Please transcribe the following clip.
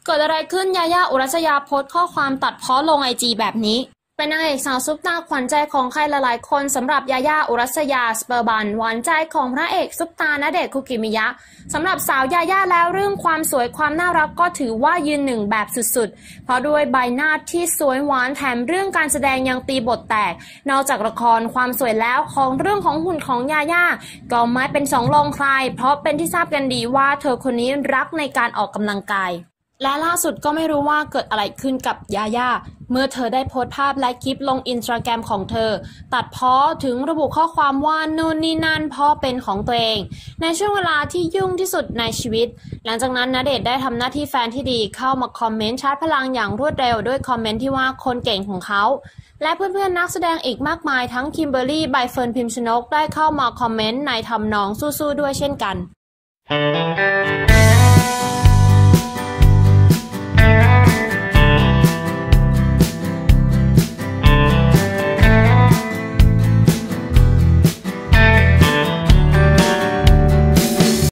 เกิดอะไรขึ้นยาย่าอุรัสยาโพสต์ข้อความตัดพ้อลงไอจีแบบนี้เป็นนางเอกสาวซุปตาขวัญใจของใครหลายๆคนสำหรับยาย่าอุรัสยาสเปอร์บันหวานใจของพระเอกซุปตาณเดชน์คุกิมิยะสำหรับสาวยาย่าแล้วเรื่องความสวยความน่ารักก็ถือว่ายืนหนึ่งแบบสุดๆเพราะด้วยใบหน้าที่สวยหวานแถมเรื่องการแสดงยังตีบทแตกนอกจากละครความสวยแล้วของเรื่องของหุ่นของยาย่าก็ไม่เป็นสองรองใครเพราะเป็นที่ทราบกันดีว่าเธอคนนี้รักในการออกกำลังกายและล่าสุดก็ไม่รู้ว่าเกิดอะไรขึ้นกับยาย่าเมื่อเธอได้โพสต์ภาพและคลิปลงอินสตาแกรมของเธอตัดพ้อถึงระบุข้อความว่านู่นนี่นั่นเพราะเป็นของตัวเองในช่วงเวลาที่ยุ่งที่สุดในชีวิตหลังจากนั้นณเดชน์ได้ทำหน้าที่แฟนที่ดีเข้ามาคอมเมนต์ชาร์จพลังอย่างรวดเร็วด้วยคอมเมนต์ที่ว่าคนเก่งของเขาและเพื่อนๆนักแสดงอีกมากมายทั้งคิมเบอร์รี่ใบเฟิร์นพิมชนกได้เข้ามาคอมเมนต์ในทำนองสู้ๆด้วยเช่นกัน